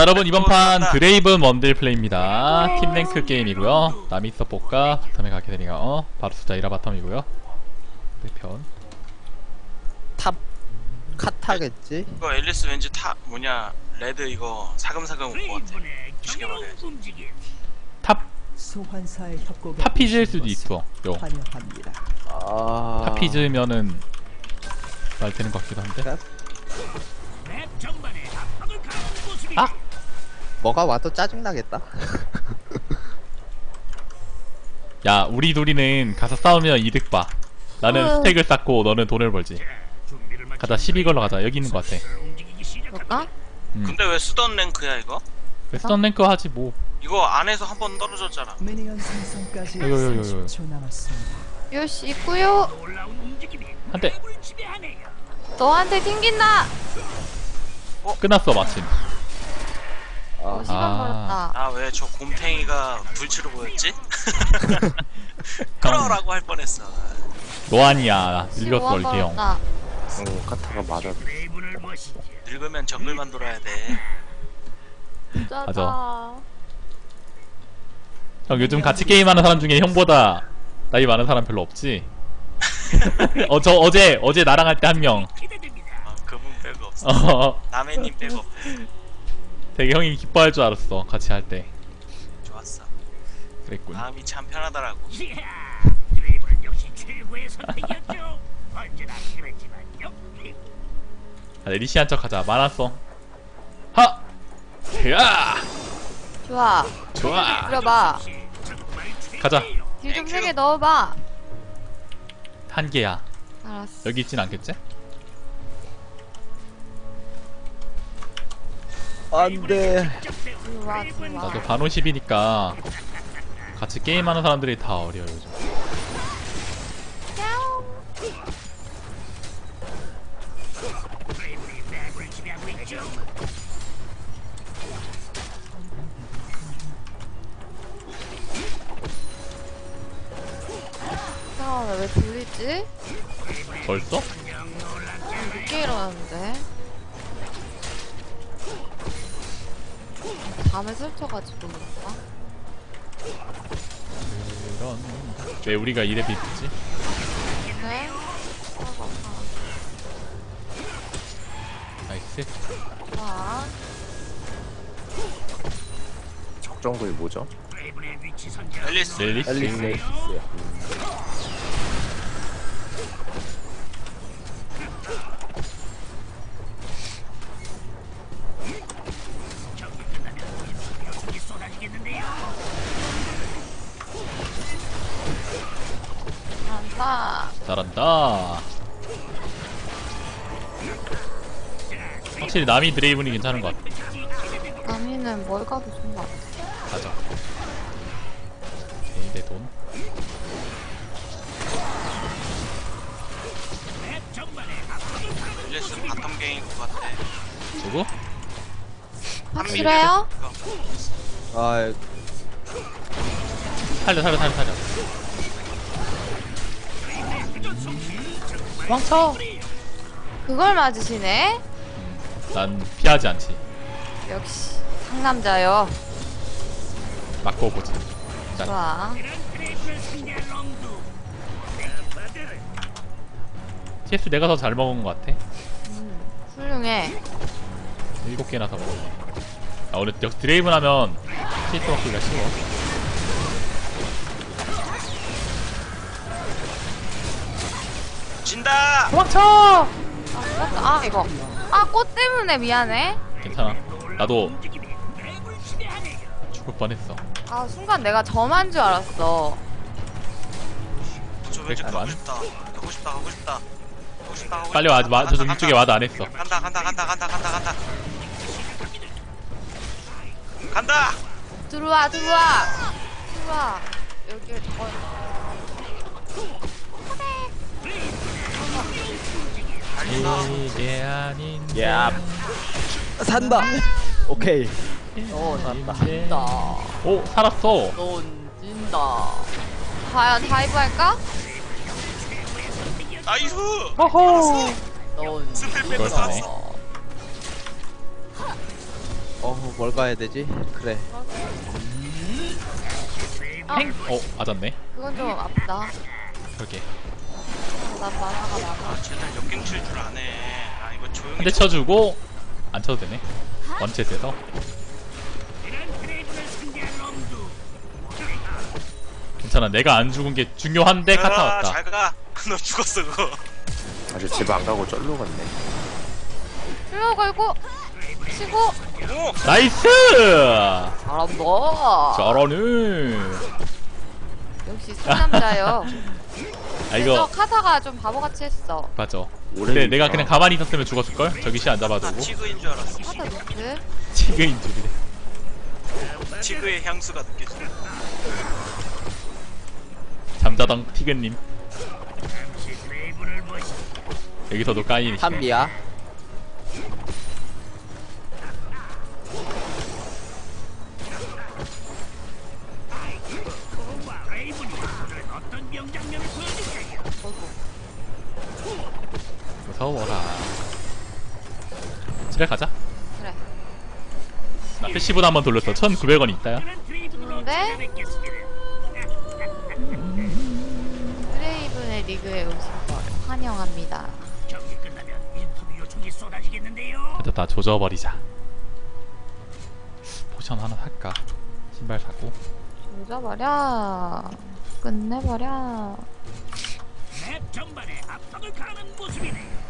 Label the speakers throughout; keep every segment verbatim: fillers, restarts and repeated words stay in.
Speaker 1: 여러분 이번 판 드레이븐 원딜 플레이입니다. 팀랭크 게임이고요. 남이 서폿과 바텀에 가게 되니까 어? 바로 숫자 일 화 바텀이고요. 대편
Speaker 2: 탑 카타겠지?
Speaker 3: 이거 앨리스 왠지 타 뭐냐 레드 이거 사금사금 올 것 같아. 쉽게 말해야지.
Speaker 1: 탑
Speaker 4: 소환사의 협곡에
Speaker 1: 탑피즈일 수도 있어. 요
Speaker 4: 환영합니다.
Speaker 2: 아...
Speaker 1: 탑피즈면은 말 되는 것 같기도 한데. 아!
Speaker 2: 뭐가 와도 짜증나겠다.
Speaker 1: 야 우리 둘이는 가서 싸우면 이득 봐. 나는
Speaker 5: 어.
Speaker 1: 스택을 쌓고 너는 돈을 벌지. 가자 십이 걸로 가자. 여기 있는 것 같아.
Speaker 5: 그럴까?
Speaker 1: 음.
Speaker 3: 근데 왜 쓰던 랭크야 이거?
Speaker 1: 웨스턴 랭크 하지 뭐.
Speaker 3: 이거 안에서 한 번 떨어졌잖아.
Speaker 4: 미니언 생성까지
Speaker 1: 요요요요.
Speaker 4: 삼십 초 남았습니다.
Speaker 5: 요시 있구요.
Speaker 1: 한대
Speaker 5: 너한테 튕긴다.
Speaker 1: 끝났어 마침.
Speaker 5: 어, 시간
Speaker 1: 아.
Speaker 5: 벌었다.
Speaker 3: 아 왜 저 곰탱이가 불치로 보였지? 끌어라고 할 뻔했어.
Speaker 1: 노안이야. 늙었어
Speaker 5: 시간
Speaker 1: 이게 형.
Speaker 5: 벌었다.
Speaker 2: 어, 카타가 맞아.
Speaker 3: 늙으면 정글만 돌아야 돼.
Speaker 5: 짜다.
Speaker 1: 맞아. 형 요즘 같이 게임하는 사람 중에 형보다 나이 많은 사람 별로 없지? 어 저 어제 어제 나랑 할 때 한 명.
Speaker 3: 아, 그분 빼고 없어.
Speaker 1: 어
Speaker 3: 남해님 빼고 없어.
Speaker 1: 되게 형이 기뻐할 줄 알았어 같이 할 때.
Speaker 3: 좋았어.
Speaker 1: 그랬군.
Speaker 3: 마음이 참 편하더라고.
Speaker 6: 드레이브는 역시 최고의 선택이었죠. 언제나 그랬지만요.
Speaker 1: 아, 리시한 척 하자. 많았어. 하! 야!
Speaker 5: 좋아.
Speaker 1: 좋아.
Speaker 5: 뿌려봐.
Speaker 1: 가자.
Speaker 5: 딜 좀 세게 넣어봐.
Speaker 1: 한 개야.
Speaker 5: 알았어.
Speaker 1: 여기 있진 않겠지?
Speaker 2: 안돼.
Speaker 5: 들어와 들어와.
Speaker 1: 나도 반오십이니까 같이 게임하는 사람들이 다 어려 요즘.
Speaker 5: 잠깐만 왜 들리지?
Speaker 1: 벌써?
Speaker 5: 늦게 일어났는데. 밤에 설쳐가지고 그런가?
Speaker 1: 그런. 왜 우리가 이래 비프지?
Speaker 5: 네?
Speaker 1: 나이스.
Speaker 5: 좋아.
Speaker 2: 적정글이 뭐죠?
Speaker 3: 앨리스.
Speaker 1: 렐리스.
Speaker 2: 앨리스.
Speaker 5: 간다.
Speaker 1: 잘한다. 확실히 남이 드레이븐이 괜찮은 것 같아.
Speaker 5: 남이는 뭘 가도 좋은 것 같아.
Speaker 1: 가자. 오케이, 내 돈.
Speaker 3: 앨리스 바텀 게임 것 같아.
Speaker 1: 누구?
Speaker 5: 확실해요?
Speaker 2: 아,
Speaker 1: 살려 살려 살려 살려. 도망쳐.
Speaker 5: 그걸 맞으시네?
Speaker 1: 음, 난 피하지 않지.
Speaker 5: 역시 상남자요.
Speaker 1: 맞고 보지. 자,
Speaker 5: 좋아.
Speaker 1: 티에스 내가 더 잘 먹은 것 같아.
Speaker 5: 음, 훌륭해.
Speaker 1: 일곱 개나 더 먹어. 아 오늘 역시 드레이븐 하면 티에스 먹기가 쉬워.
Speaker 3: 진다.
Speaker 1: 도망쳐.
Speaker 5: 아, 꽃, 아 이거. 아, 꽃 때문에 미안해.
Speaker 1: 괜찮아. 나도 죽을 뻔했어.
Speaker 5: 아, 순간 내가 점한 줄 알았어.
Speaker 3: 저 왠지
Speaker 1: 그랬구만.
Speaker 3: 가고 싶다. 가고 싶다. 가고 싶다. 가고 싶다. 가고
Speaker 1: 빨리
Speaker 3: 싶다.
Speaker 1: 와줘. 와,
Speaker 3: 간다,
Speaker 1: 저
Speaker 3: 간다,
Speaker 1: 이쪽에 와도 안 했어.
Speaker 3: 간다. 간다. 간다. 간다. 간다. 간다. 간다.
Speaker 5: 들어와, 들어와. 들어와. 여기에 저
Speaker 1: 이게 아닌.
Speaker 2: 야. 산다. 오케이.
Speaker 1: 어
Speaker 2: 살았다.
Speaker 5: 진다.
Speaker 1: 오 살았어.
Speaker 5: 넌 진다. 과연 다이브 할까?
Speaker 3: 나이스.
Speaker 1: 호호.
Speaker 5: 넌
Speaker 3: 스펠 빼고
Speaker 1: 이걸
Speaker 3: 살았어.
Speaker 2: 어, 어, 뭘 가야 되지? 그래.
Speaker 5: 아,
Speaker 1: 어 맞았네.
Speaker 5: 그건 좀 아프다.
Speaker 1: 그렇게
Speaker 5: 난 만화가 많아.
Speaker 3: 아 쟤들 역갱 칠 줄 아네. 아 이거 조용히
Speaker 1: 한 대 쳐주고 안 쳐도 되네. 원챗에서
Speaker 6: 이런 드레이브를 상대할 놈도
Speaker 1: 괜찮아. 내가 안 죽은 게 중요한데 카타
Speaker 3: 아,
Speaker 1: 왔다.
Speaker 3: 잘가. 너 죽었어 그거.
Speaker 2: 아주 집 안 가고 쩔로 갔네.
Speaker 5: 흘러 걸고 치고
Speaker 3: 오!
Speaker 1: 나이스.
Speaker 5: 잘한다.
Speaker 1: 잘하네.
Speaker 5: 역시 상남자요.
Speaker 1: 아
Speaker 5: 그래서
Speaker 1: 이거
Speaker 5: 카타가 좀 바보같이 했어.
Speaker 1: 맞아. 근데 내가 그냥 가만히 있었으면 죽었을걸? 저기 시 안
Speaker 3: 나
Speaker 1: 잡아두고
Speaker 3: 치그인 줄 알았어.
Speaker 5: 카타 노트.
Speaker 1: 지그인 줄이래.
Speaker 3: 치그의 향수가 느껴지네.
Speaker 1: 잠자던 티그님
Speaker 6: 잠시 드레이브를 보시.
Speaker 1: 여기서도 까이시네.
Speaker 2: 탑이야.
Speaker 6: 드레이브니 오늘은 어떤 명장면을 보여줄까요?
Speaker 1: 무서워라. 집에 가자.
Speaker 5: 그래.
Speaker 1: 나 패시브도 한번 돌렸어. 천구백 원 있다야.
Speaker 6: 이런 드레이브로
Speaker 5: 네?
Speaker 6: 찾아뵙겠습니다.
Speaker 5: 드레이븐의 리그에 오신 걸 환영합니다.
Speaker 6: 경기 끝나면 인터뷰 요청이 쏟아지겠는데요.
Speaker 1: 가자 다 조져버리자. 포션 하나 살까? 신발 사고.
Speaker 5: 조져버려. 끝내버려.
Speaker 6: 맵 전반에 압박을 가하는 모습이네요.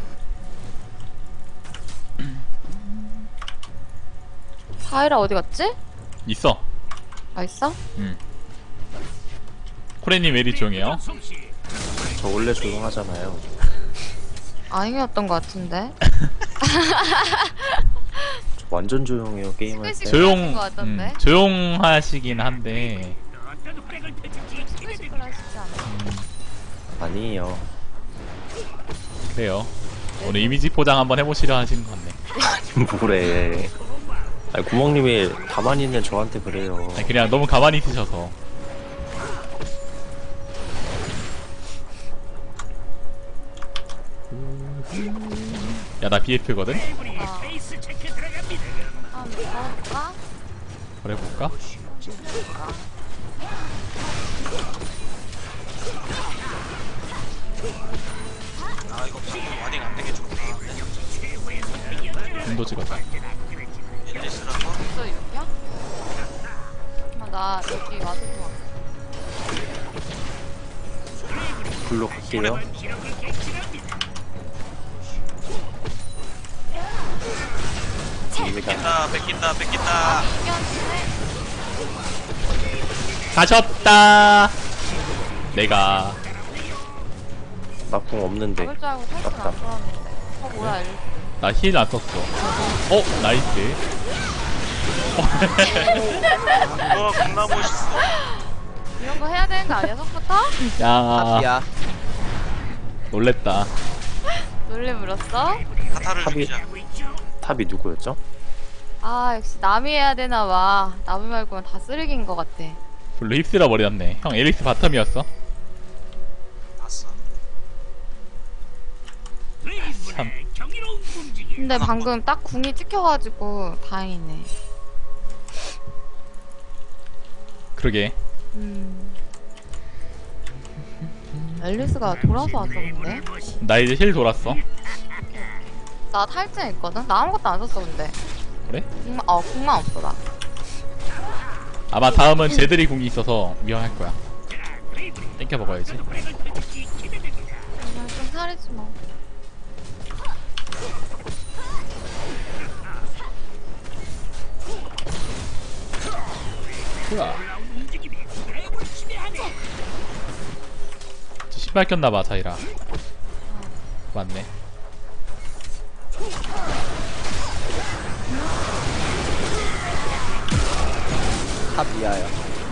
Speaker 5: 사이라 어디 갔지?
Speaker 1: 있어.
Speaker 5: 아 있어?
Speaker 1: 응. 코레님 왜 이리 조용해요?
Speaker 6: 솜씨.
Speaker 2: 저 원래 조용하잖아요.
Speaker 5: 아니었던 것 같은데.
Speaker 2: 저 완전 조용해요, 게임할 때.
Speaker 5: 시끌시끌.
Speaker 1: 조용,
Speaker 5: 것 같던데?
Speaker 1: 음, 조용하시긴 한데
Speaker 6: 어떤 흑백을 펼칠지
Speaker 5: 시끌시끌 하시지 않아?
Speaker 2: 아니에요.
Speaker 1: 그래요. 오늘 이미지 포장 한번 해보시려 하시는 것 같네.
Speaker 2: 뭐래. 아니, 구멍님이 가만히 있는 저한테 그래요.
Speaker 1: 아니, 그냥 너무 가만히 있으셔서. 야, 나 비에프거든?
Speaker 6: 드레이브리의
Speaker 5: 아.
Speaker 6: 페이스 체크 들어갑니다.
Speaker 5: 한번 걸어볼까?
Speaker 1: 그래볼까?
Speaker 3: 아 이거 방금 와딩 안 되게 좋구나.
Speaker 1: 눈도 찍었다.
Speaker 3: 앨리스라고?
Speaker 5: 또 이렇게야? 잠깐만 나 여기 와서 좋아.
Speaker 2: 불로 갈게요.
Speaker 6: 기록을 갱신합니다.
Speaker 2: 입니다.
Speaker 3: 뺏긴다 뺏긴다 뺏긴다.
Speaker 5: 이겼네.
Speaker 1: 가셨다! 내가.
Speaker 2: 나 궁 없는데.
Speaker 5: 잡을 줄 알고 탈출
Speaker 2: 맞다.
Speaker 5: 안 들었는데. 어 뭐야 앨리스.
Speaker 1: 나 힐 안 썼어. 어? 나이스.
Speaker 3: 우와 겁나 멋있어.
Speaker 5: 이런 거 해야 되는 거 아니야 성부터?
Speaker 1: 야,
Speaker 2: 탑이야.
Speaker 1: 놀랬다.
Speaker 5: 놀래 물었어?
Speaker 3: 카타를
Speaker 2: 탑이-
Speaker 3: 죽이자.
Speaker 2: 탑이 누구였죠?
Speaker 5: 아 역시 남이 해야 되나 봐. 남이 말고는 다 쓰레기인 것 같아.
Speaker 1: 별로 휩쓸어 버렸네. 형, 앨리스 바텀이었어?
Speaker 3: 봤어.
Speaker 1: 참.
Speaker 6: 드레이브의 경이로운 움직임.
Speaker 5: 근데 방금 딱 궁이 찍혀가지고 다행이네.
Speaker 1: 그러게.
Speaker 5: 음. 앨리스가 돌아서 왔었는데?
Speaker 1: 나 이제 힐 돌았어.
Speaker 5: 나 탈진했거든? 나 아무것도 안 썼어 근데.
Speaker 1: 그래?
Speaker 5: 궁만, 어 궁만 없어 나.
Speaker 1: 아마 다음은 쟤들이 궁이 있어서 위험할 거야. 땡겨 먹어야지.
Speaker 5: 그냥 좀 살이지 뭐.
Speaker 1: 으아. 저 신발 꼈나봐, 자이라. 맞네.
Speaker 2: 탑이야요.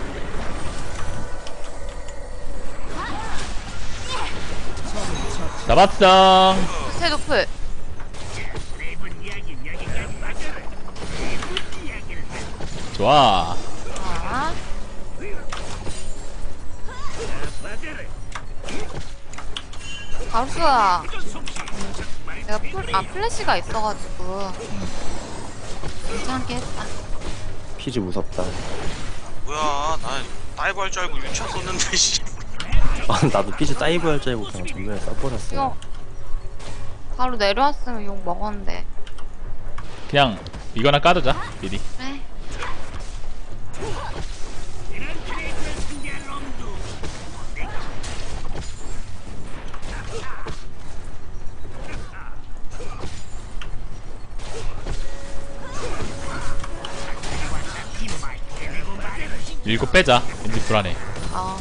Speaker 1: 잡았어.
Speaker 5: 새 노플.
Speaker 1: 좋아.
Speaker 5: 아. 바루스가 내가 풀, 아 플래시가 있어가지고 괜찮게 했다.
Speaker 2: 피지 무섭다.
Speaker 3: 뭐야 나 다이브 할 줄 알고 유차 썼는데 씨.
Speaker 2: 아, 나도 피지 다이브 할 줄 알고 그냥 전면에 써버렸어.
Speaker 5: 이거 바로 내려왔으면 욕 먹었는데.
Speaker 1: 그냥 이거나 까두자 미리.
Speaker 5: 그래.
Speaker 1: 일곱 빼자. 왠지 불안해.
Speaker 5: 어.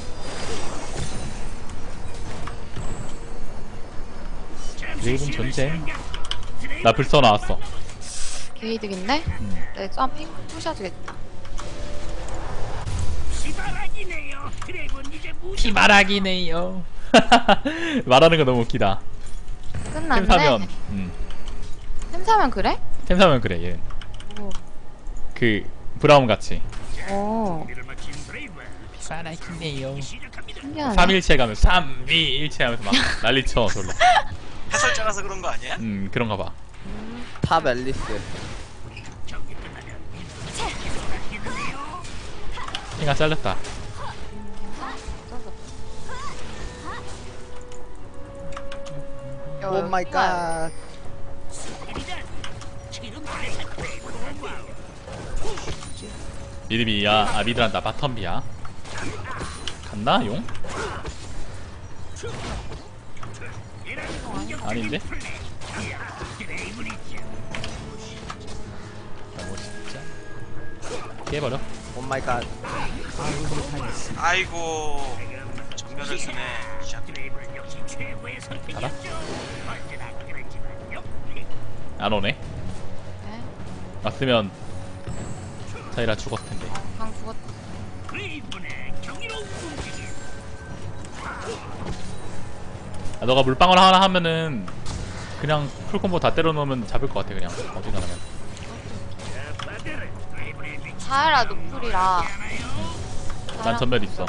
Speaker 1: 드레이븐 전쟁. 나 불써 나왔어.
Speaker 5: 게이득인데?
Speaker 1: 음.
Speaker 5: 네, 좀 핑 부셔주겠다.
Speaker 6: 시바라기네요. 드래곤 이제 무슨
Speaker 1: 피바라기네요. 말하는 거 너무 웃기다.
Speaker 5: 끝났네.
Speaker 1: 템 사면, 음.
Speaker 5: 템 사면 그래?
Speaker 1: 템 사면 그래 얘.
Speaker 5: 오.
Speaker 1: 그 브라운 같이.
Speaker 5: 오.
Speaker 6: 일을 마친 브레이브
Speaker 1: 피바라기네요.
Speaker 6: 시작합니다.
Speaker 5: 신기하네.
Speaker 1: 삼일체 가면 삼, 이, 일체 하면서 막 난리쳐 졸라.
Speaker 3: 해설자라서 그런 거 아니야?
Speaker 1: 음 그런가 봐.
Speaker 7: 탑 앨리스.
Speaker 6: 경기 끝나면
Speaker 1: 핑가 잘렸다.
Speaker 5: 야,
Speaker 7: 오 마이 갓.
Speaker 6: 지금 브레이브
Speaker 1: 미드비야, 아 미드란다 바텀비야. 갔나 용? 아닌데? 뭐 진짜 깨버려.
Speaker 7: 오 마이 갓.
Speaker 4: 아군이 당했습니다.
Speaker 3: 아이고 전면을 쓰네 샷.
Speaker 6: 역시 최고의 선택이었죠.
Speaker 1: 알아?
Speaker 6: 언제나 그랬지만요.
Speaker 1: 안 오네.
Speaker 5: 네.
Speaker 1: 왔으면 자이라 죽었을 텐데.
Speaker 5: 방 죽었다.
Speaker 6: 브레이브의 경이로운 움직임.
Speaker 1: 아, 너가 물방울 하나 하면은 그냥 풀콤보 다 때려 넣으면 잡을 것 같아 그냥 어지간하면.
Speaker 6: 아빠들은 브레이브의 위치
Speaker 5: 자해라 노플이라.
Speaker 1: 난 전멸 있어.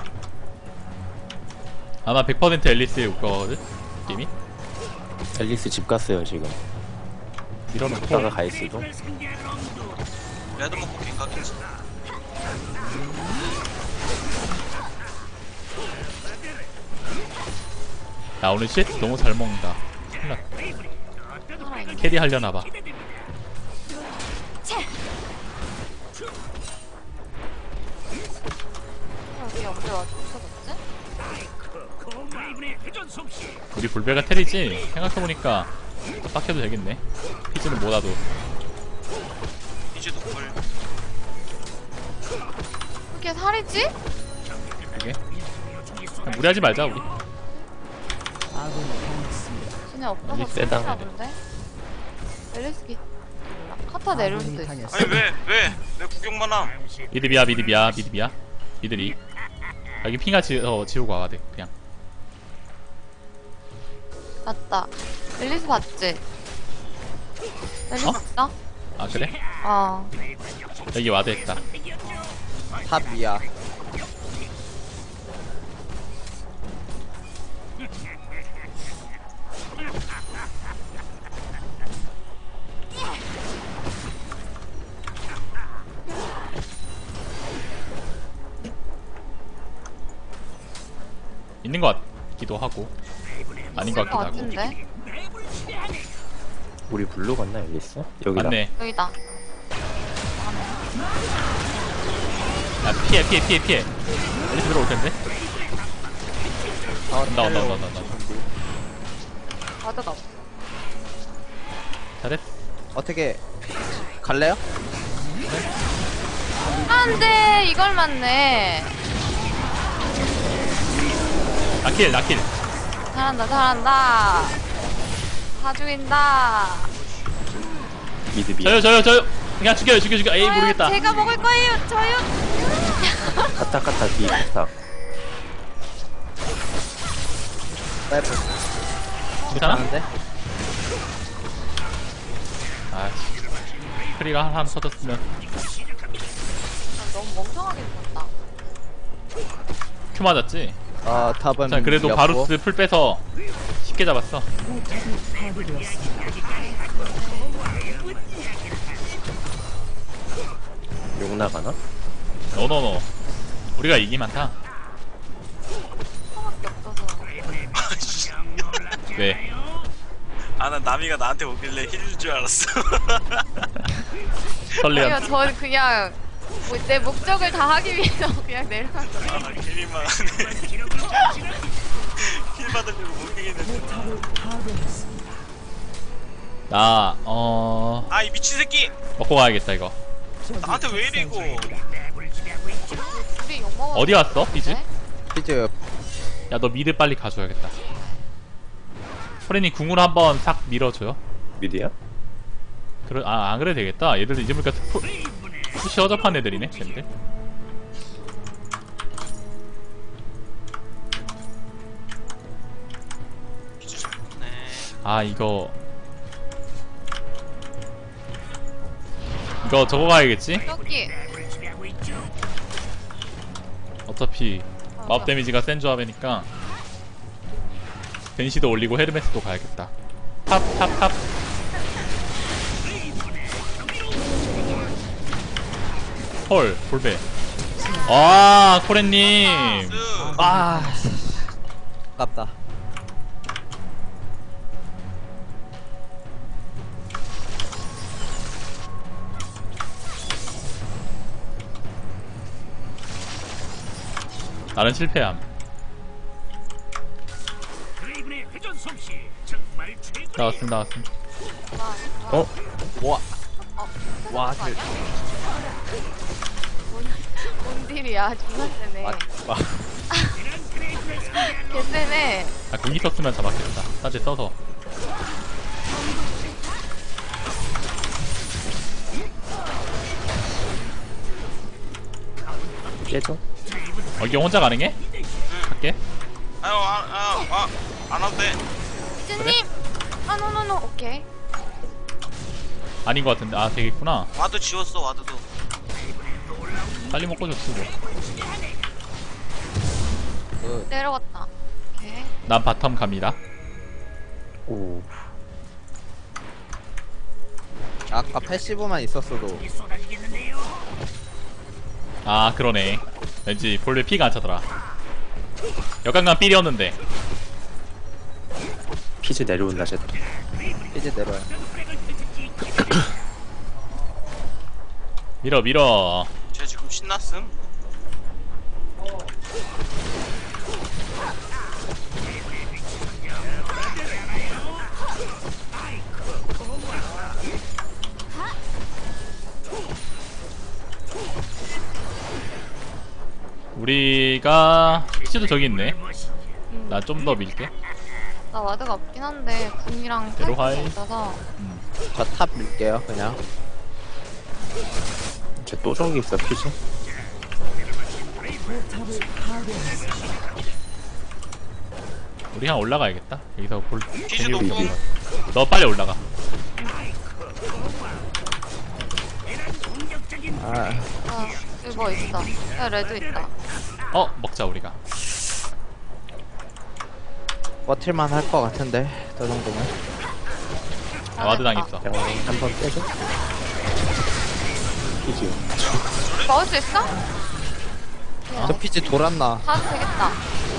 Speaker 1: 아마 백 퍼센트 앨리스 올 거거든 게임이.
Speaker 2: 앨리스 집 갔어요 지금.
Speaker 1: 밀어놓고
Speaker 2: 이따가 가 있어도.
Speaker 6: 상대 럼도
Speaker 3: 레드 먹고 갱각했지.
Speaker 1: 나 오늘 쉣 너무 잘 먹는다. 큰일 났다.
Speaker 5: 살아있네.
Speaker 1: 캐리 하려나봐.
Speaker 5: 여기 언제 와서 부서졌지?
Speaker 6: 브레이브의 회전 솜씨.
Speaker 1: 우리 불배가 텔이지? 생각해보니까 빡해도 되겠네. 피즈는 못 와도.
Speaker 3: 이제 노플.
Speaker 5: 그게 살이지?
Speaker 1: 그게? 그냥 무리하지 말자 우리.
Speaker 4: 아군이 당했습니다.
Speaker 5: 쟤네 없어서
Speaker 1: 앨리스 세다.
Speaker 5: 죽나 본데? 앨리스기 몰라. 카타 내려올 수도
Speaker 4: 아군이
Speaker 5: 있어.
Speaker 3: 아니
Speaker 4: 당했습니다.
Speaker 3: 왜 왜 왜 구경만 함?
Speaker 1: 미드비야 미드비야 미드비야 미드리. 여기 핑가 지, 어, 지우고 와야 돼 그냥.
Speaker 5: 맞다. 앨리스 봤지? 앨리스
Speaker 1: 어?
Speaker 5: 봤어?
Speaker 1: 아 그래?
Speaker 5: 어.
Speaker 1: 여기 와드 했다.
Speaker 7: 탑 미야.
Speaker 1: 있는 것 같기도 하고 아닌 것
Speaker 5: 것
Speaker 1: 같기도 하고.
Speaker 5: 같은데?
Speaker 2: 우리 블루 갔나 앨리스? 여기다.
Speaker 1: 맞네.
Speaker 5: 여기다.
Speaker 1: 아 피해 피해 피해 피해. 앨리스 들어올 텐데.
Speaker 7: 어,
Speaker 1: 온다 온다 온다 온다 온다.
Speaker 5: 가드가 없어.
Speaker 1: 잘했어.
Speaker 7: 어떻게 갈래요?
Speaker 5: 안돼 이걸 맞네.
Speaker 1: 나킬 나킬.
Speaker 5: 잘한다 잘한다. 다 죽인다.
Speaker 2: 미드비야.
Speaker 1: 저요 저요 저요. 그냥 죽여요 죽여 죽여. 에이
Speaker 5: 저요,
Speaker 1: 모르겠다.
Speaker 5: 제가 먹을 거예요. 저요.
Speaker 2: 까딱 까딱 비 까딱.
Speaker 7: 빼고.
Speaker 1: 괜찮아?
Speaker 7: 하는데?
Speaker 1: 아씨. 크리가 하나 터졌으면
Speaker 5: 너무 멍청하게 죽었다.
Speaker 1: 큐 맞았지?
Speaker 7: 어, 탑은
Speaker 1: 자 그래도
Speaker 7: 미였고.
Speaker 1: 바루스 풀 빼서 쉽게 잡았어.
Speaker 4: 포탑이 파괴되었습니다.
Speaker 2: 욕 나가나?
Speaker 1: 노노노. 우리가 이기만 타.
Speaker 5: 밖에 없어서.
Speaker 1: 왜?
Speaker 3: 아, 난 나미가 나한테 오길래 힐일 줄 알았어.
Speaker 1: 설레한.
Speaker 5: 아니요, 저 그냥 뭐 내 목적을 다 하기 위해서 그냥 내려간 거예요.
Speaker 3: 아, 개민망하네. 힐 받으려고 목격했는데.
Speaker 4: 포탑을 파괴했습니다.
Speaker 1: 나, 어,
Speaker 3: 아, 이 미친 새끼!
Speaker 1: 먹고 가야겠다, 이거.
Speaker 3: 나한테 왜 이래, 이거?
Speaker 5: 우리 욕먹어.
Speaker 1: 어디 갔어, 피즈?
Speaker 5: 네?
Speaker 7: 피즈
Speaker 1: 야, 너 미드 빨리 가줘야겠다. 프레님 궁으로 한번 싹 밀어줘요.
Speaker 2: 미드야?
Speaker 1: 그러, 아, 안 그래도 되겠다. 얘들 이제 보니까 푸, 푸시 허접한 애들이네, 쟤네들.
Speaker 3: 미친 새끼네.
Speaker 1: 아, 이거. 이거 저거 가야겠지?
Speaker 5: 여기.
Speaker 1: 어차피 마법 데미지가 센 조합이니까 벤시도 올리고 헤르메스도 가야겠다. 탑, 탑, 탑. 헐, 볼배. 아, 코렌님.
Speaker 3: 쓰.
Speaker 7: 아 아깝다.
Speaker 1: 나는 실패함.
Speaker 6: 드레이븐의 회전 솜씨 정말 최고.
Speaker 1: 나왔음, 나왔음.
Speaker 2: 어?
Speaker 7: 와
Speaker 5: 와,
Speaker 7: 와, 그-
Speaker 5: 뭔, 뭔 딜이야, 존나 세네.
Speaker 7: 와, 와.
Speaker 5: 개 세네.
Speaker 1: 아, 궁이 썼으면 잡았겠다. 사제 써서.
Speaker 2: 깨져?
Speaker 1: 어, 이게 혼자 가능해? 갈게.
Speaker 3: 아유, 아, 아, 아, 안 와도 돼.
Speaker 5: 피즈님! 아, 노노노, 오케이.
Speaker 1: 아닌 것 같은데. 아, 되겠구나.
Speaker 3: 와도 지웠어, 와드도.
Speaker 1: 빨리 먹고 줬어, 뭐.
Speaker 5: 내려갔다. 오케이.
Speaker 1: 난 바텀 갑니다.
Speaker 2: 오.
Speaker 7: 아까 패시브만 있었어도
Speaker 1: 아, 그러네. 왠지 볼배 피가 안 차더라. 역강간 삘이었는데.
Speaker 2: 피즈 내려온다, 쟤.
Speaker 7: 피즈 내려요.
Speaker 1: 밀어, 밀어.
Speaker 3: 쟤 지금 신났음?
Speaker 1: 우리가 피치도 저기 있네. 나 좀 더 밀게.
Speaker 5: 나 와드가 없긴 한데, 궁이랑
Speaker 1: 대로
Speaker 5: 탈수가
Speaker 1: 하이.
Speaker 5: 있어서.
Speaker 7: 저 탑 밀게요 그냥.
Speaker 2: 쟤 또 저기 있어, 피즈?
Speaker 4: 포탑을 파괴했습니다.
Speaker 1: 우리 그냥 올라가야겠다. 여기서 볼.
Speaker 3: 피즈
Speaker 1: 재미로
Speaker 3: 높고.
Speaker 1: 밀어. 너 빨리 올라가.
Speaker 7: 아
Speaker 5: 아, 여기 뭐 있어. 야, 레드 있다.
Speaker 1: 어, 먹자 우리가.
Speaker 7: 버틸만 할 것 같은데 저 정도면.
Speaker 1: 아, 와드 당했어.
Speaker 2: 자, 한번 깨져? 피즈.
Speaker 5: 먹을 수 있어?
Speaker 7: 저 피즈 돌았나?
Speaker 5: 가도 되겠다.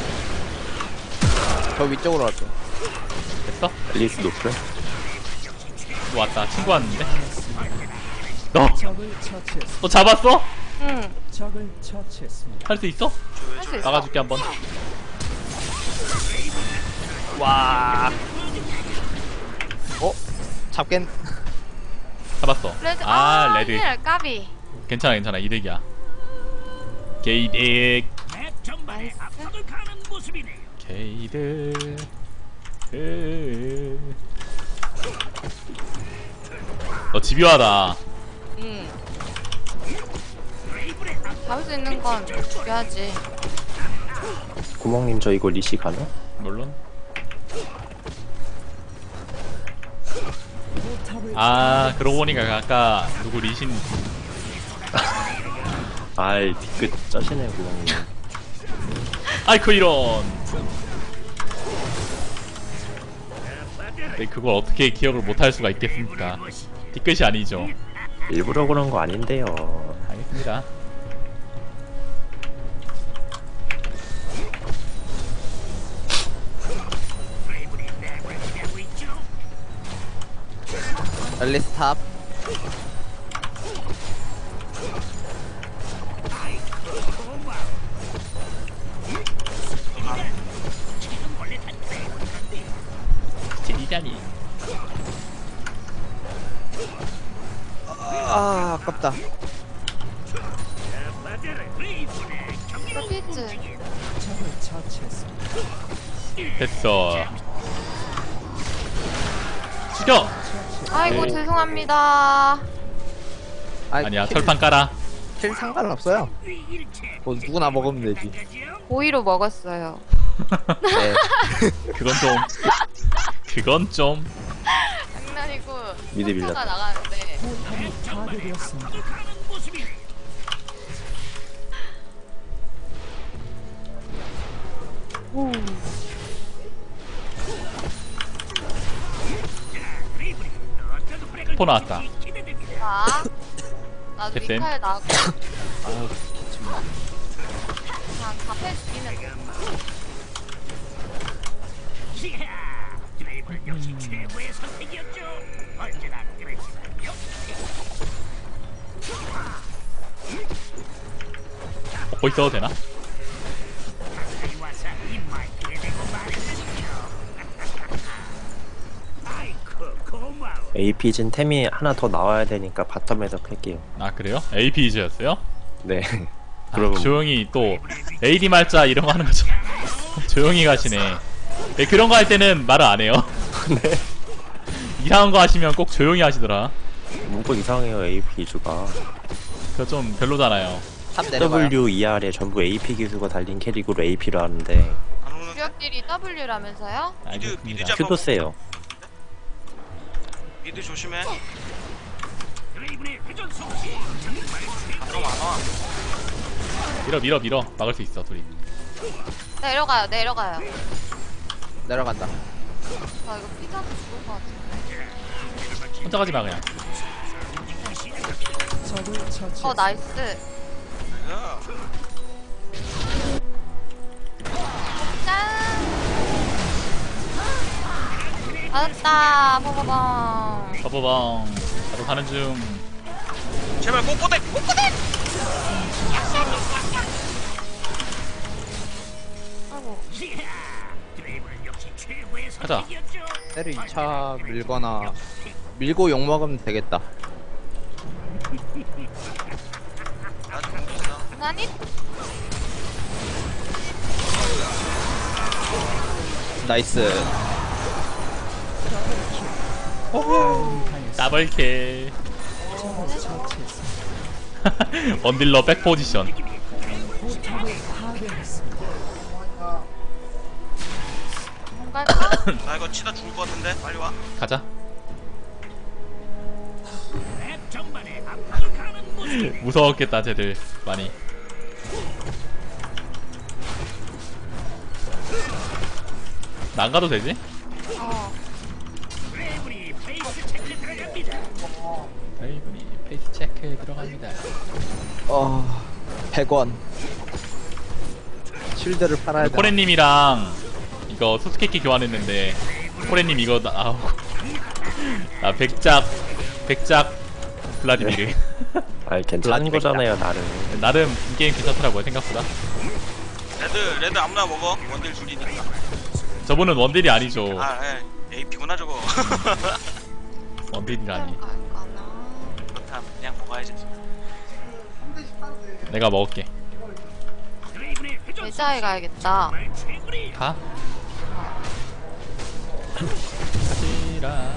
Speaker 7: 저 위쪽으로 갈게.
Speaker 1: 됐어?
Speaker 2: 앨리스 노플?
Speaker 1: 또 왔다. 친구 왔는데. 너,
Speaker 4: 적을 처치했습니다.
Speaker 1: 너 잡았어?
Speaker 5: 응,
Speaker 4: 적을 처치했습니다.
Speaker 1: 할 수 있어?
Speaker 5: 할 수 있어.
Speaker 1: 나가줄게 한번. 와,
Speaker 7: 어? 잡겠.
Speaker 1: 잡았어.
Speaker 5: 레드,
Speaker 1: 아, 레드.
Speaker 5: 힐, 까비.
Speaker 1: 괜찮아, 괜찮아. 이득이야. 게이득,
Speaker 6: 맵 전반에
Speaker 5: 나이스.
Speaker 6: 압박을 가는 모습이네요.
Speaker 1: 게이득. 으. 너 집요하다.
Speaker 5: 응. 잡을 수 있는 건 죽여야지.
Speaker 2: 구멍님 저 이거 리시 가나?
Speaker 1: 물론.
Speaker 4: 포탑을
Speaker 1: 아, 그러고 보니까 아까 누구 리신
Speaker 2: 아이 뒤끝 짜시네 구멍님.
Speaker 1: 아이쿠 이런. 네, 그걸 어떻게 기억을 못할 수가 있겠습니까? 뒤끝이 아니죠.
Speaker 2: 일부러 그런 거 아닌데요.
Speaker 1: 알겠습니다.
Speaker 6: 레이븐이 내걸 기대하고 있죠.
Speaker 7: 엘리 스탑.
Speaker 6: 지금 원래 다 레이븐인데.
Speaker 1: 제이자니.
Speaker 7: 아 아깝다.
Speaker 6: 맞아라. 레이븐의 경이로운
Speaker 5: 서비스.
Speaker 6: 움직임.
Speaker 4: 적을 처치했습니다.
Speaker 1: 됐어. 죽여.
Speaker 5: 아이고
Speaker 1: 네.
Speaker 5: 죄송합니다.
Speaker 7: 아이,
Speaker 1: 아니야
Speaker 7: 킬-
Speaker 1: 철판 깔아.
Speaker 7: 킬 상관없어요.
Speaker 6: 일체.
Speaker 7: 뭐 누구나 먹으면 되지.
Speaker 5: 오이로 먹었어요.
Speaker 7: 네.
Speaker 1: 그건 좀. 그건 좀.
Speaker 5: 장난이고.
Speaker 2: 미드
Speaker 5: 평타가
Speaker 2: 밀렸다.
Speaker 5: 나가는데.
Speaker 4: 포탑이 파괴되었습니다.
Speaker 6: 가는 모습이네. 레이븐이 어떤 브렉을
Speaker 1: 포 나왔다.
Speaker 6: 칠지 기대됩니다.
Speaker 5: 자. 나도
Speaker 1: 캡틴.
Speaker 5: 미카엘 나고
Speaker 7: 아우 정말.
Speaker 5: 그냥 답해 죽이면 돼.
Speaker 6: 이야, 드레이븐 역시 최고의 선택이었죠. 언제나 그랬지만요.
Speaker 1: 먹고 있어도 되나?
Speaker 6: 가까이 와서 입맛에 대고 말했으니까. 아이쿠 고마워.
Speaker 2: 에이피진 템이 하나 더 나와야 되니까 바텀에서 팰게요.
Speaker 1: 아 그래요? 에이피즈였어요?
Speaker 2: 네.
Speaker 1: 아,
Speaker 2: 그럼
Speaker 1: 조용히 또 에이디 말자 이런 거 하는 거죠. 조용히 가시네. 네, 그런 거 할 때는 말을 안 해요.
Speaker 2: 네.
Speaker 1: 이상한 거 하시면 꼭 조용히 하시더라.
Speaker 2: 문법 이상해요 에이피주가.
Speaker 1: 그거 좀 별로잖아요.
Speaker 7: 탑 내려가요.
Speaker 2: W, 이알에 전부 에이피 기수가 달린 캐릭으로 에이피를 하는데
Speaker 3: 안 오는데?
Speaker 5: 주역들이 W라면서요?
Speaker 3: 미드 미드
Speaker 1: 알겠습니다.
Speaker 3: 잡아.
Speaker 2: 큐도 세요.
Speaker 3: 미드 조심해.
Speaker 6: 드레이븐의 회전 속도 정말
Speaker 3: 그럼 안 와.
Speaker 1: 밀어 밀어 밀어. 막을 수 있어 둘이.
Speaker 5: 내려가요 내려가요.
Speaker 7: 내려간다.
Speaker 5: 아 이거 피자도 죽을 것 같은데.
Speaker 1: 혼자 가지 마 그냥.
Speaker 4: 적을 처치했습니다.
Speaker 5: 어 나이스.
Speaker 3: 야,
Speaker 5: 짠. 받았다. 버버벙.
Speaker 1: 버버벙. 나도 가는 중.
Speaker 3: 제발 꼬꼬대 꼬꼬대.
Speaker 5: 아이고.
Speaker 6: 드레이븐 역시 최고의
Speaker 1: 가자.
Speaker 6: 선택이었죠.
Speaker 7: 때를 이 차 밀거나 밀고 욕 먹으면 되겠다.
Speaker 3: 나도 공도 있어.
Speaker 5: 나니?
Speaker 7: 나이스.
Speaker 1: 더블킬.
Speaker 4: 적을 처치했습니다.
Speaker 1: 원딜러 백 포지션.
Speaker 4: 포탑을 파괴했습니다.
Speaker 5: 뭔가일까?
Speaker 3: 나 이거 치다 죽을 것 같은데 빨리 와.
Speaker 1: 가자.
Speaker 6: 랩 전반에 앞으로 가는 모습.
Speaker 1: 무서웠겠다 쟤들 많이. 난 가도 되지?
Speaker 5: 어.
Speaker 6: 드레이븐이 페이스 체크 들어갑니다.
Speaker 1: 레이븐이 페이스 체크 들어갑니다.
Speaker 7: 어 백 원. 쉴드를 팔아야 돼.
Speaker 1: 코레님이랑 이거 수수께끼 교환했는데 코레님 이거 나 아우 나 백작 백작 블라디미르
Speaker 2: 아니 괜찮은 거잖아요 나름.
Speaker 1: 나름 이 게임 괜찮더라고요 생각보다.
Speaker 3: 레드 레드 아무나 먹어. 원딜 줄이니까.
Speaker 1: 저분은 원딜이 아니죠.
Speaker 3: 아, 예. 에이피구나 저거.
Speaker 1: 원딜이라니.
Speaker 5: 갈까나?
Speaker 3: 그렇다면 그냥 먹어야지.
Speaker 1: 내가 먹을게.
Speaker 6: 드레이븐의 회전
Speaker 5: 계좌에 가야겠다.
Speaker 6: 정말 최고리.
Speaker 1: 가. 가지라.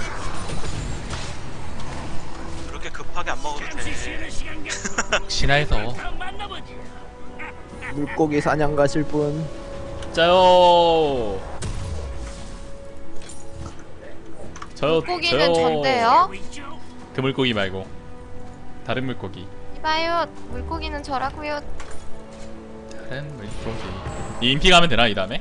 Speaker 3: 그렇게 급하게 안 먹어도
Speaker 6: 잠시
Speaker 3: 돼.
Speaker 6: 쉬는 시간 갖고
Speaker 1: 신화에서
Speaker 6: 다음 만나보지.
Speaker 7: 물고기 사냥 가실 분.
Speaker 1: 짜요. 저요
Speaker 5: 물고기는
Speaker 1: 저요.
Speaker 5: 전데요?
Speaker 6: 있죠?
Speaker 1: 그 물고기 말고 다른 물고기.
Speaker 5: 이봐요. 물고기는 저라고요.
Speaker 1: 다른 물고기. 이 인피 가면 되나 이 다음에?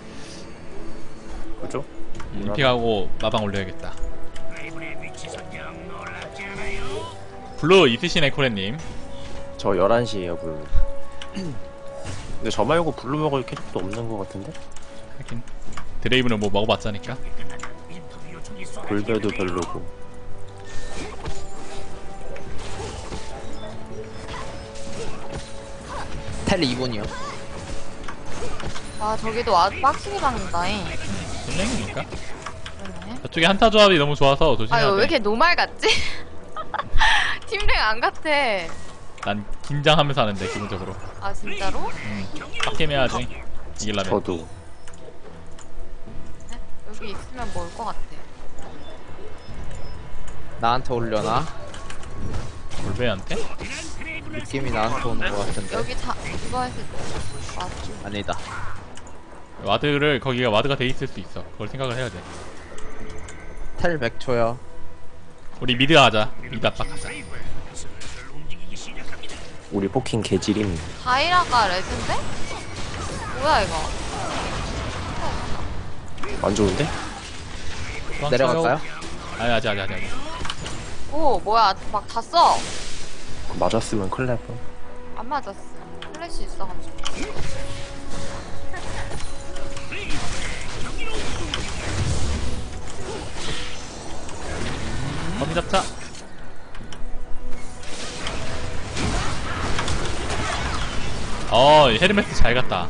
Speaker 2: 그죠?
Speaker 1: 인피 가고 마방 올려야겠다.
Speaker 6: 드레이븐의 위치 선정 놀랍지 않아요?
Speaker 1: 블루 있으시네 코레님.
Speaker 2: 저 열한 시에요 블루. 근데 저 말고 블루 먹을 캐릭터도 없는 것 같은데?
Speaker 1: 하긴 드레이브는 뭐 먹어봤자니까.
Speaker 2: 골배도 별로고.
Speaker 7: 텔 이 분이요.
Speaker 5: 와 저기도 와 빡치게 박는다잉.
Speaker 1: 팀랭이니까.
Speaker 5: 그러네.
Speaker 1: 저쪽에 한타 조합이 너무 좋아서
Speaker 5: 아
Speaker 1: 조심해야
Speaker 5: 이거 왜
Speaker 1: 돼.
Speaker 5: 이렇게 노말 같지? 팀랭 안 같아.
Speaker 1: 난 긴장하면서 하는데 기본적으로.
Speaker 5: 아 진짜로?
Speaker 1: 음, 빡겜 해야지. 이길라면.
Speaker 2: 저도.
Speaker 5: 여기 있으면 먹을 것 같아.
Speaker 7: 나한테 올려나?
Speaker 1: 골배한테?
Speaker 7: 느낌이 나한테 오는 것 같은데.
Speaker 5: 여기 자 이거 했을 때 맞지?
Speaker 7: 아니다.
Speaker 1: 와드를 거기가 와드가 돼 있을 수 있어. 그걸 생각을 해야 돼.
Speaker 7: 텔 백 초요.
Speaker 1: 우리 미드 하자. 미드 압박하자.
Speaker 2: 우리 포킹 개지림.
Speaker 5: 다이라가 레전데? 뭐야 이거?
Speaker 2: 안 좋은데?
Speaker 7: 내려갈까요?
Speaker 1: 아니 아직 아직 아직. 아직.
Speaker 5: 오 뭐야 막 다 써.
Speaker 2: 맞았으면 큰일 날 뻔.
Speaker 5: 안 맞았어. 플래시 있어가지고.
Speaker 1: 범위 잡자. 어 헤르메스 잘 갔다.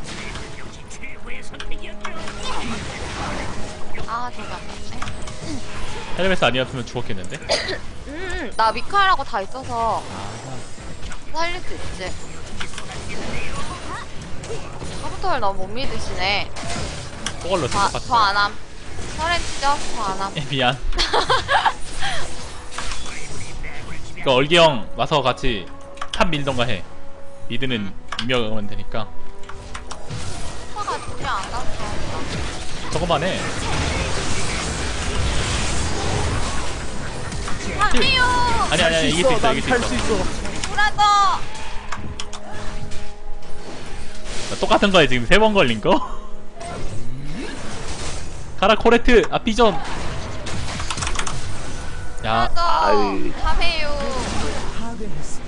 Speaker 5: 아 저기 안 맞네.
Speaker 1: 헤르메스 아니었으면 죽었겠는데?
Speaker 5: 음, 나 미카엘하고 다 있어서 살릴 수 있지. 카부터를 너무 못 믿으시네.
Speaker 1: 또 걸렸어.
Speaker 5: 저,
Speaker 1: 똑같아.
Speaker 5: 저 안함. 설렌 치죠? 저 안함.
Speaker 1: 에, 미안. 그 얼기 형 와서 같이 탑 밀던가 해. 미드는 이명하면 되니까.
Speaker 5: 차가 둘이 안 갔어.
Speaker 1: 저거만 해.
Speaker 5: 아니요!
Speaker 1: 아니 아니 아니 이길 수 있어 이길 수 있어.
Speaker 7: 있어.
Speaker 5: 브라더!
Speaker 1: 나 똑같은 거에 지금 세 번 걸린 거? 가라 코레트 아 피전. 야
Speaker 5: 브라더!
Speaker 2: 아이.
Speaker 5: 하세요.
Speaker 4: 파괴했습니다.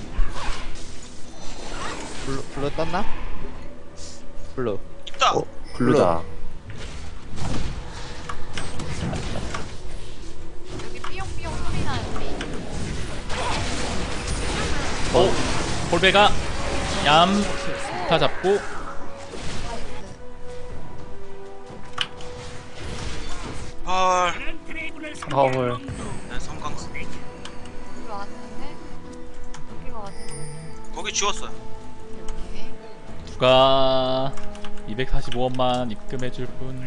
Speaker 7: 블루, 블루 떴나? 블루.
Speaker 3: 있다.
Speaker 2: 어? 블루다.
Speaker 5: 여기 삐용삐용 소리 나는데.
Speaker 1: 오 볼베가 얌 다 잡고
Speaker 3: 헐.
Speaker 2: 헐.
Speaker 3: 난 성광 쓰.
Speaker 5: 여기 왔는데? 여기가 왔는데?
Speaker 3: 거기 지웠어요.
Speaker 5: 오케이.
Speaker 1: 누가 이백사십오 원만 입금해줄 분.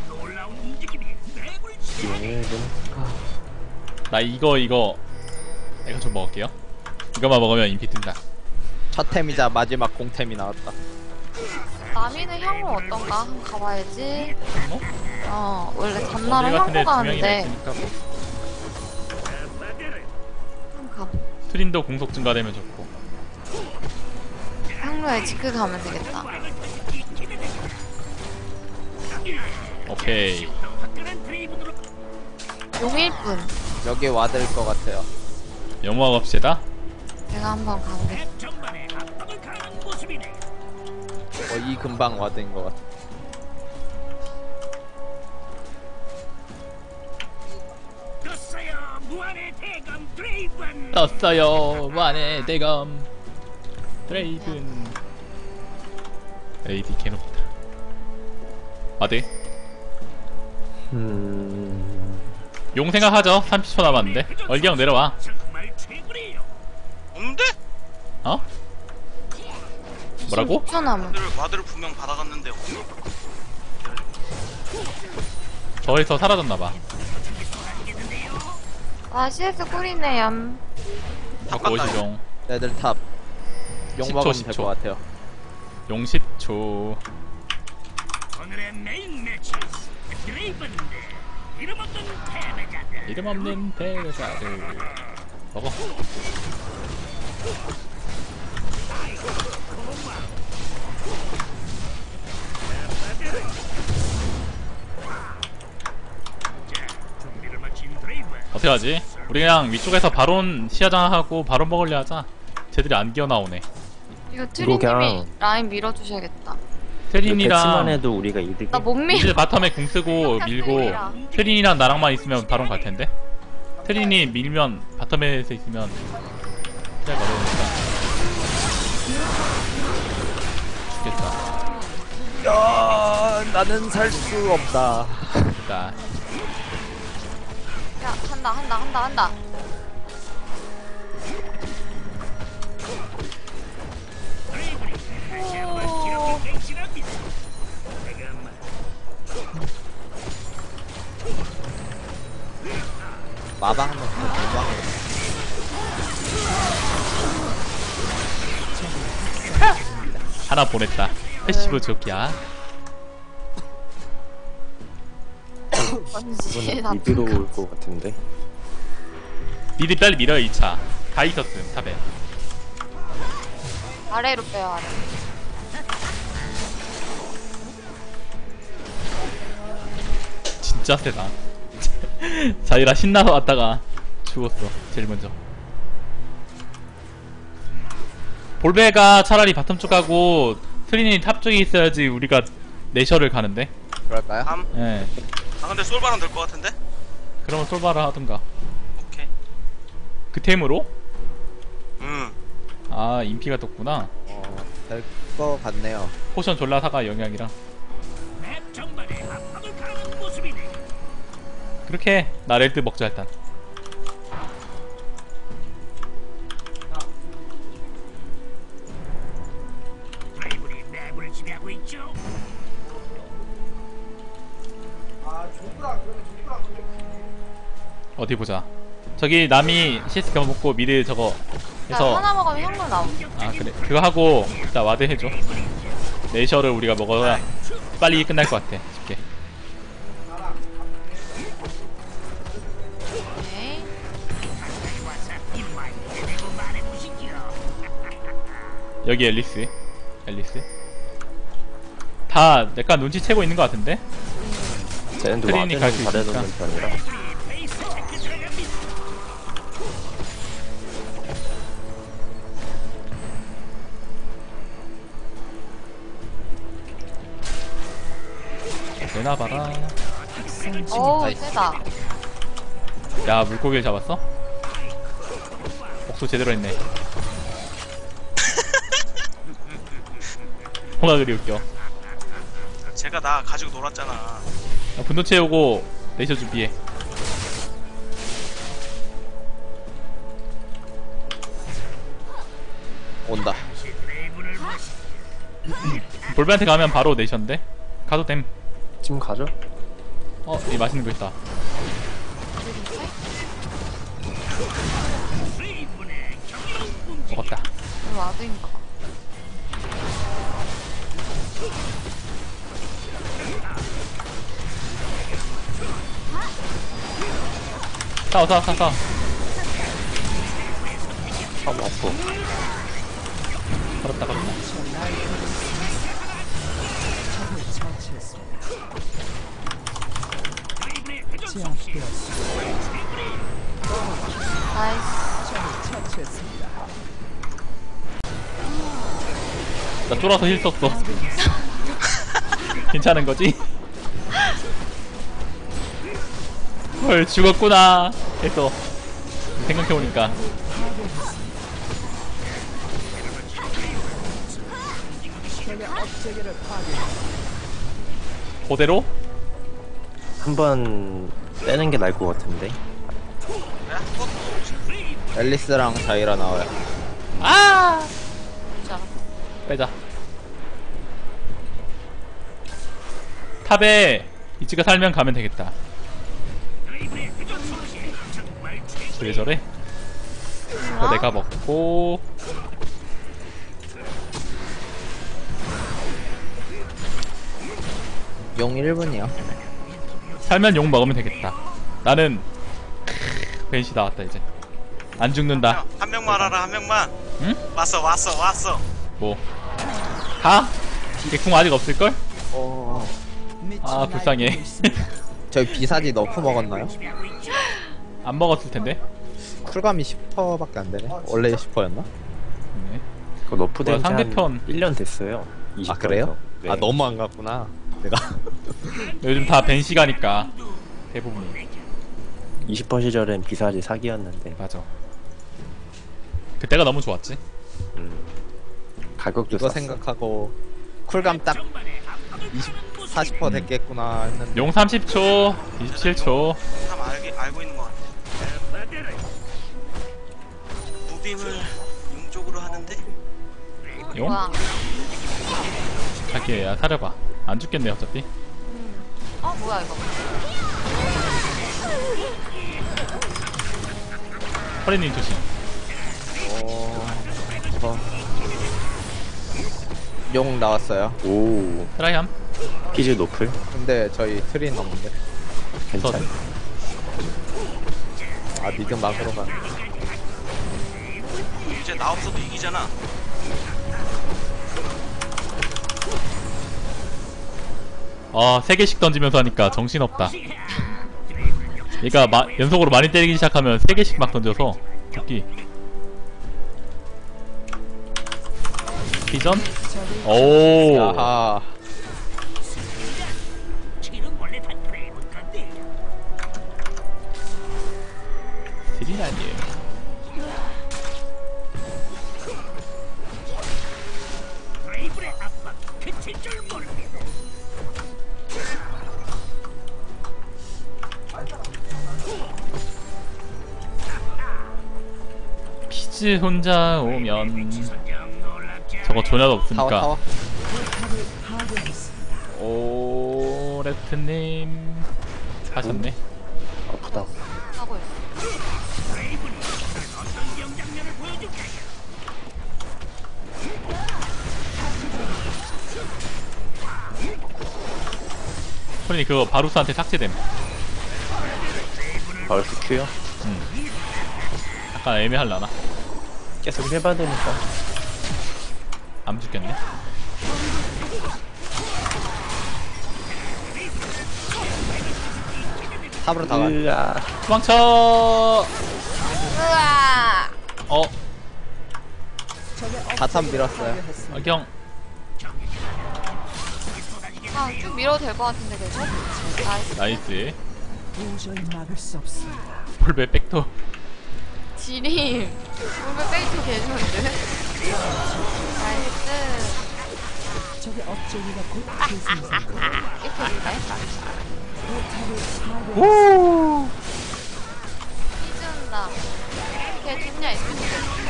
Speaker 1: 나 이거 이거 내가 좀 먹을게요. 이거만 먹으면 인피 뜬다.
Speaker 7: 첫 템이자 마지막 공템이 나왔다.
Speaker 5: 남이는 향로 어떤가? 한번 가봐야지.
Speaker 1: 어?
Speaker 5: 어, 원래
Speaker 1: 어디
Speaker 5: 잔나랑
Speaker 1: 같은데
Speaker 5: 향로
Speaker 1: 두 명이나
Speaker 5: 가는데.
Speaker 1: 있으니까 뭐.
Speaker 5: 한번 가.
Speaker 1: 트린도 공속 증가되면 좋고.
Speaker 5: 향로에 지크 가면 되겠다.
Speaker 1: 오케이.
Speaker 5: 용일 뿐.
Speaker 7: 여기 와드일 것 같아요.
Speaker 1: 영화 갑시다.
Speaker 5: 내가 한번 가보겠습니다.
Speaker 6: 전반에 압박을 가하는 모습이네.
Speaker 7: 어, 이 근방 와드인 것 같아.
Speaker 6: 떴어요. 무한의 대감 드레이븐.
Speaker 1: 떴어요. 만의 대검. 드레이븐. 에이디 개높다. 아네.
Speaker 2: 음.
Speaker 1: 용 생각하죠. 삼십 초 남았는데. 얼기형 내려와.
Speaker 6: 정말 최고래요.
Speaker 3: 없는데?
Speaker 1: 어? 뭐라고?
Speaker 5: 십 초 남은.
Speaker 3: 와드를 와드를 분명 받아갔는데 없어.
Speaker 1: 저에서 사라졌나봐.
Speaker 5: 아, 씨에스 꿀이네, 얌.
Speaker 1: 갖고 오시죠.
Speaker 7: 애들 탑. 용
Speaker 1: 십 초,
Speaker 7: 먹으면
Speaker 1: 십
Speaker 7: 될
Speaker 1: 초.
Speaker 7: 것 같아요.
Speaker 1: 용 십 초.
Speaker 6: 오늘의 메인 매치 드레이븐 대 이름 없는 패배자들.
Speaker 1: 이름 없는 패배자들. 먹어.
Speaker 6: 준비를 마친 드레이븐.
Speaker 1: 어떻게 하지? 우리 그냥 위쪽에서 바론 시야장하고 바론 먹으려 하자. 쟤들이 안 기어 나오네.
Speaker 5: 이거
Speaker 2: 이거
Speaker 5: 트리님이
Speaker 2: 그냥-
Speaker 5: 라인 밀어주셔야겠다.
Speaker 1: 트린이랑
Speaker 2: 배치만 해도 우리가 이득이.
Speaker 5: 나 못 밀어.
Speaker 1: 이제 바텀에 궁 쓰고 밀고 트린이랑 나랑만 있으면 바론 갈 텐데. 트린이 밀면 바텀에서 있으면 시작 어려우니까 죽겠다.
Speaker 7: 야, 나는 살 수 없다.
Speaker 1: 됐다.
Speaker 5: 야 한다 한다 한다 한다. 오.
Speaker 6: 백신합니다. 잠깐만.
Speaker 7: 마방 한번 마방.
Speaker 1: 하나 보냈다. 패시브 조끼야.
Speaker 5: 뭔지 나
Speaker 2: 이대로 올 것 같은데.
Speaker 1: 니들 빨리 밀어요. 이 차 다 있었음 탑에.
Speaker 5: 아래로 빼요 아래.
Speaker 1: 진짜 세다. 자이라 신나서 왔다가 죽었어. 제일 먼저. 볼베가 차라리 바텀 쪽 가고 트린이 탑 쪽에 있어야지 우리가 내셔를 가는데.
Speaker 7: 그럴까요?
Speaker 3: 암?
Speaker 1: 예.
Speaker 3: 아 근데 솔바람 될 것 같은데?
Speaker 1: 그러면 솔바를 하든가.
Speaker 3: 오케이.
Speaker 1: 그 템으로?
Speaker 3: 음.
Speaker 1: 아 인피가 떴구나.
Speaker 7: 어, 될 거 같네요.
Speaker 1: 포션 졸라 사가 영향이랑.
Speaker 6: 맵 정반에 압박을 가하는 모습이네.
Speaker 1: 그렇게 해. 나 레드 먹자 일단.
Speaker 6: 드라이브리 맵을 지배하고 있죠.
Speaker 1: 어디 보자. 저기 남이 시스 겨먹고 미드 저거
Speaker 5: 야,
Speaker 1: 해서.
Speaker 5: 하나 먹으면 형물 나옴.
Speaker 1: 아 그래 그거 하고 일단 와드 해줘. 내셔를 우리가 먹어야 빨리 끝날 것 같아 쉽게.
Speaker 5: 오케이.
Speaker 6: 와서 입만 대고 말해보시죠.
Speaker 1: 여기 앨리스 앨리스 다 약간 눈치채고 있는 것 같은데.
Speaker 2: 쟤네도
Speaker 1: 트레이닝 갈수
Speaker 2: 와드는
Speaker 1: 있으니까.
Speaker 2: 잘해놓는 편이라.
Speaker 6: 페이스 체크 들어갑니다.
Speaker 1: 내놔봐라.
Speaker 5: 어우 세다.
Speaker 1: 야 물고기를 잡았어? 복수 제대로 했네. 뭐가 그리 웃겨.
Speaker 3: 제가 나 가지고 놀았잖아.
Speaker 1: 야, 분노 채우고 내셔 준비해.
Speaker 7: 온다.
Speaker 6: 드라이브를 모시.
Speaker 1: 볼베한테 가면 바로 내셔인데 가도 됨.
Speaker 2: 지금 가죠?
Speaker 1: 어, 이 맛있는 거 있다.
Speaker 6: 드라이브의 경이로운 움직임.
Speaker 1: 먹었다.
Speaker 5: 이거 와드인가?
Speaker 1: 싸워 싸워 싸워 싸워.
Speaker 2: 아, 맞고.
Speaker 1: 걸었다 걸었다.
Speaker 4: 적을 처치했습니다.
Speaker 6: 드라이브의 회전 솜씨.
Speaker 5: 나이스.
Speaker 4: 적을 처치했습니다.
Speaker 1: 나 쫄아서 힐 썼어. 괜찮은 거지? 헐 죽었구나 해서 생각해보니까
Speaker 4: 적의 업체계를 파괴.
Speaker 1: 그대로?
Speaker 2: 한 번 빼는 게 나을 것 같은데.
Speaker 3: 그래? 그것도
Speaker 7: 앨리스랑 자이라 나와요.
Speaker 1: 아
Speaker 5: 진짜.
Speaker 1: 빼자. 탑에 이치가 살면 가면 되겠다.
Speaker 6: 드라이브의 회전 솜씨. 정말
Speaker 1: 왜 저래? 이거 내가 먹고
Speaker 7: 용 일 분이요.
Speaker 1: 살면 욕 먹으면 되겠다. 나는 벤시 나왔다 이제. 안 죽는다.
Speaker 3: 한 명만 알아 한 명만.
Speaker 1: 응?
Speaker 3: 왔어 왔어 왔어.
Speaker 1: 뭐 가? 개쿵 아직 없을걸?
Speaker 7: 어,
Speaker 1: 아, 불쌍해.
Speaker 7: 저희 비사지 너프 먹었나요?
Speaker 1: 안 먹었을 텐데.
Speaker 7: 쿨감이 십 퍼센트밖에 안 되네. 원래 십 퍼센트였나?
Speaker 1: 네.
Speaker 2: 그거 너프된 지
Speaker 1: 상대편.
Speaker 2: 한 일 년 됐어요.
Speaker 7: 아 그래요?
Speaker 2: 네.
Speaker 7: 아 너무 안 갔구나. 내가
Speaker 1: 요즘 다 벤시가니까 대부분이.
Speaker 2: 이십 퍼센트 시절엔 비싸지 사기였는데
Speaker 1: 맞아. 그때가 너무 좋았지.
Speaker 2: 음. 가격도
Speaker 7: 이거
Speaker 2: 쌌어.
Speaker 7: 생각하고 쿨감 딱 이십, 사십 퍼센트 됐겠구나 했는데
Speaker 1: 용 삼십 초, 이십칠 초.
Speaker 3: 다 알게, 알고 있는 것 같아. 무빙을 용 쪽으로 하는데
Speaker 1: 용?
Speaker 5: 뭐야?
Speaker 1: 갈게. 야, 사려봐. 안 죽겠네 어차피.
Speaker 5: 음. 어 뭐야 이거?
Speaker 1: 허리님 조심.
Speaker 7: 어... 어... 용 나왔어요.
Speaker 2: 오
Speaker 1: 트라이함.
Speaker 2: 피즈 노플
Speaker 7: 근데 저희 트린 없는데.
Speaker 2: 괜찮아.
Speaker 7: 아 미드 막으러 가.
Speaker 3: 이제 나 없어도 이기잖아.
Speaker 1: 아, 세 개씩 던지면서 하니까 정신없다. 얘가 마, 연속으로 많이 때리기 시작하면 세 개씩 막 던져서 듣기. 비전? 오.
Speaker 7: 야하.
Speaker 6: 지금 원래 다 드레이브 건데.
Speaker 1: 스리라니.
Speaker 6: 드레이브의 압박 그칠 줄 모르겠네.
Speaker 1: 피즈 혼자 오면
Speaker 6: 선장 놀랍지 않아.
Speaker 1: 저거 조냐도
Speaker 7: 타워
Speaker 1: 없으니까.
Speaker 7: 타워.
Speaker 4: 포탑을 파괴했습니다.
Speaker 1: 오, 레트님 하셨네.
Speaker 2: 아프다.
Speaker 5: 하고 있어.
Speaker 6: 어떤 명장면을 보여줄까?
Speaker 1: 소린이 그거 바루스한테 삭제됨.
Speaker 2: 벌써 큐요?
Speaker 1: 약간 애매할라나?
Speaker 2: 계속 해봐야 되니까.
Speaker 1: 안 죽겠네.
Speaker 7: 탑으로 다가.
Speaker 2: 으아.
Speaker 1: 도망쳐.
Speaker 5: 으아.
Speaker 1: 어,
Speaker 4: 적의
Speaker 7: 바텀
Speaker 4: 업적을
Speaker 7: 밀었어요.
Speaker 4: 파괴했습니다.
Speaker 1: 어경.
Speaker 5: 아, 쭉 밀어도 될 것 같은데 계속. 나이스.
Speaker 1: 나이스.
Speaker 4: 도저히 막을 수 없습니다.
Speaker 1: 볼베 백도.
Speaker 5: 지림. 울베 페이트 개좋은데? 나이스.
Speaker 4: 적의 업적이가 곧 재생됩니다.
Speaker 5: 이렇게 했네.
Speaker 4: 포탑을 파괴했습니다.
Speaker 5: 삐진다. 걔 죽냐, 있으면.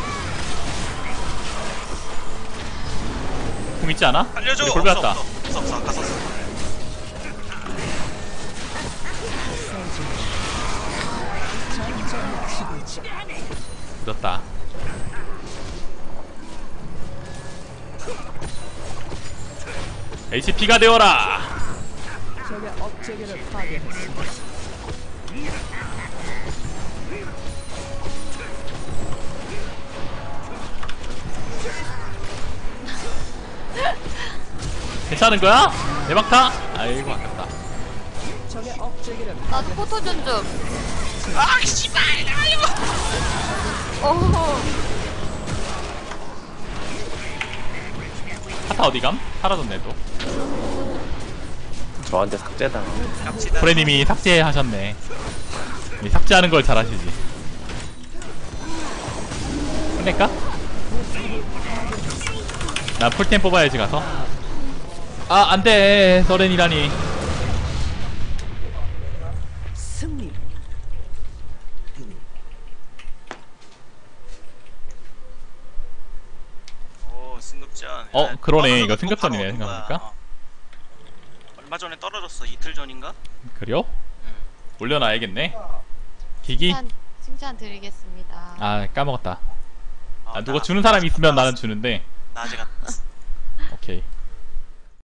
Speaker 1: 공 있지 않아?
Speaker 3: 알려줘.
Speaker 1: 우리 볼베
Speaker 3: 없어,
Speaker 1: 왔다.
Speaker 3: 없어, 없어, 없어. 아까 썼어.
Speaker 4: 전전의 지배자.
Speaker 1: 늦었다. 에이치피가 되어라.
Speaker 4: 적의 업적이를 파괴했습니다.
Speaker 1: 괜찮은 거야? 대박타? 아이고 아깝다.
Speaker 4: 적의 업적이를
Speaker 5: 나도 포토존 좀. 아, 씨발! 오호.
Speaker 1: 타타 어디감? 사라졌네 또.
Speaker 2: 저한테 삭제당.
Speaker 3: 갑시다.
Speaker 1: 프레님이 삭제하셨네. 이 삭제하는 걸 잘하시지. 끝낼까? 난 풀템 뽑아야지 가서. 아 안돼 서렌이라니.
Speaker 4: 승리.
Speaker 3: 오, 승급전.
Speaker 1: 어,
Speaker 3: 야,
Speaker 1: 그러네.
Speaker 3: 떨어져도
Speaker 1: 이거
Speaker 3: 또
Speaker 1: 승급전이네,
Speaker 3: 바로 오는 거야.
Speaker 1: 생각해보니까.
Speaker 3: 어. 얼마 전에 떨어졌어. 이틀 전인가?
Speaker 1: 그래요? 올려놔야겠네. 기기?
Speaker 5: 칭찬, 칭찬 드리겠습니다.
Speaker 1: 아 까먹었다.
Speaker 3: 어,
Speaker 1: 아
Speaker 3: 나
Speaker 1: 누가 주는 사람이 있으면
Speaker 3: 나
Speaker 1: 나는 주는데.
Speaker 3: 나 아직 안.
Speaker 1: 오케이.